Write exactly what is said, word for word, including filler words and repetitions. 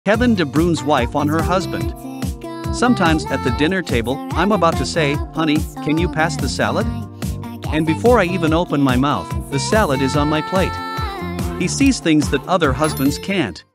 Kevin De Bruyne's wife on her husband. Sometimes at the dinner table, I'm about to say, "Honey, can you pass the salad?" And before I even open my mouth, the salad is on my plate. He sees things that other husbands can't.